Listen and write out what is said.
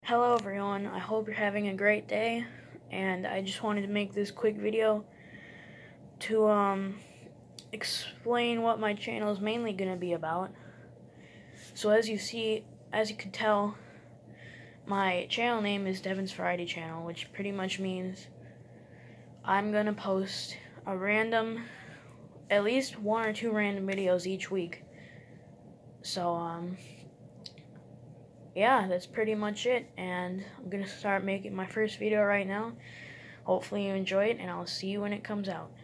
Hello everyone, I hope you're having a great day, and I just wanted to make this quick video to explain what my channel is mainly going to be about. So as you can tell, my channel name is Devin's Variety Channel, which pretty much means I'm going to post at least one or two random videos each week. So yeah, that's pretty much it, and I'm gonna start making my first video right now. Hopefully you enjoy it, and I'll see you when it comes out.